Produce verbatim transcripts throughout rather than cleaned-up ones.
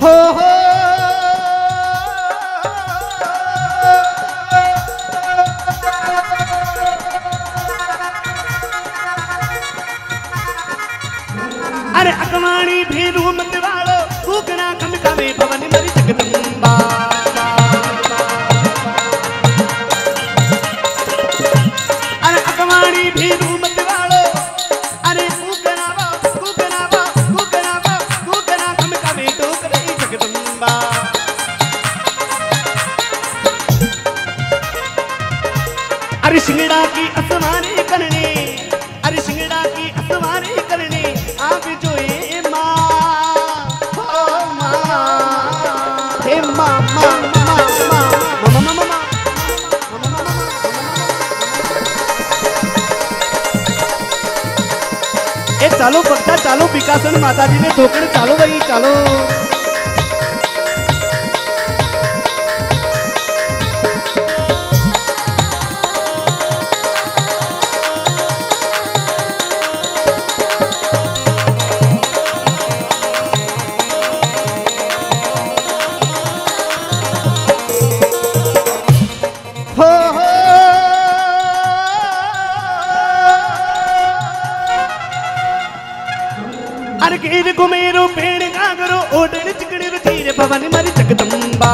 हो हो अरे अकवाणी भेरू मत वालो कुकना कम कवे भवन मरी जगदम्बा अरे अकवाणी भेरू मत वालो अरे कुकना वा कुकना वा कुकना वा कुकना कम कवे टोकरे जगदम्बा अरे सिंगड़ा की असमाने करने अरे सिंगड़ा की असमाने करने आप जो ए माँ हो माँ हे माँ माँ माँ माँ माँ माँ माँ ए चालो भक्ता चालो पिकासन माता जी ने धोकड़ चालो भाई चालो अरे घेर घुमेरो पेड़ गागरो ओडन चिकड़ी रुचीर भवन मरी जगदम्बा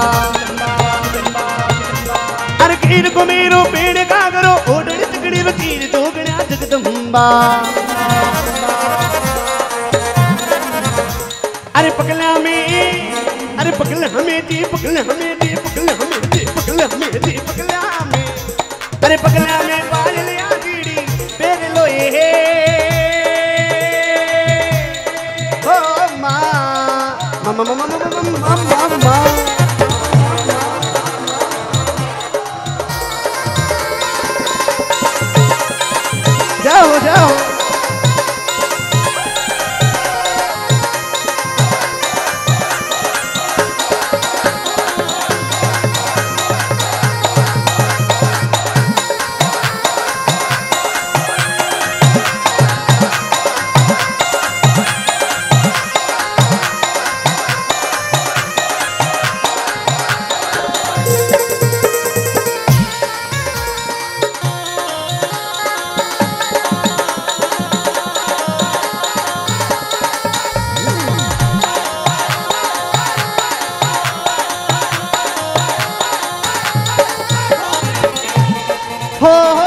अरे घेर घुमेरो पेड़ गागरो ओडन चिकड़ी रुचीर जोगणा जगदम्बा अरे पगला में अरे पगला हमें दी पगला हमें दी पगला हमें दी पगला हमें दी पगला में अरे पगला में बाल लिया गीड़ी पेड़ लोए Mama, mama, mama, mama, mama, mama. जाओ जाओ हो हो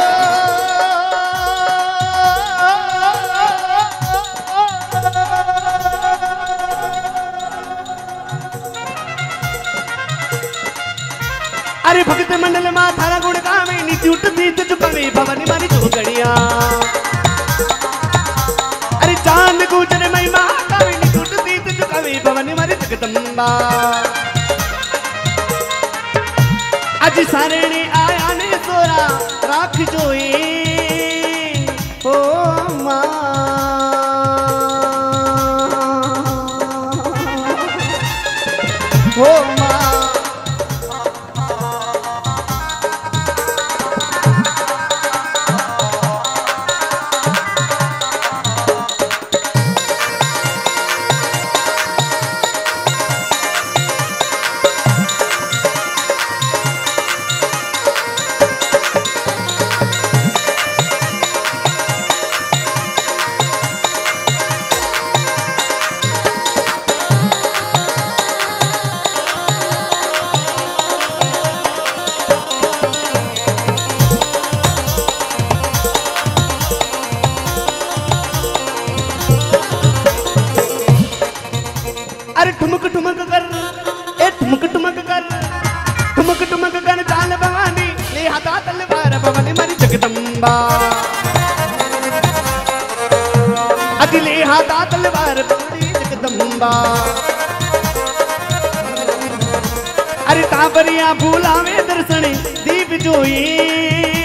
अरे भक्त मंडल मा थारा गुण गावे नीति उठती चुकावे भवानी मारी जोगड़िया अरे चांद गुजर महिमा गावे नीति उठती चुकावे भवानी मारी जगदम्बा अज सारे आया ने सोरा राख जोए हो माँ हो माँ अरे ठुमक ठुमक कर ए ठुमक ठुमक कर ठुमक ठुमक कर चाल भवानी ले हाथा तलवार भवानी मारी जगदम्बा अति ले हाथा तलवार भवानी जगदम्बा अरे ताबरिया भूलावे दर्शन दीप जोई